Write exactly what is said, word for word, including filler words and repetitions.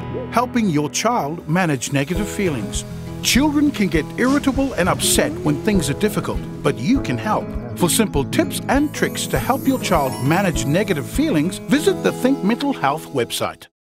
helping your child manage negative feelings. Children can get irritable and upset when things are difficult, but you can help. For simple tips and tricks to help your child manage negative feelings, visit the Think Mental Health website.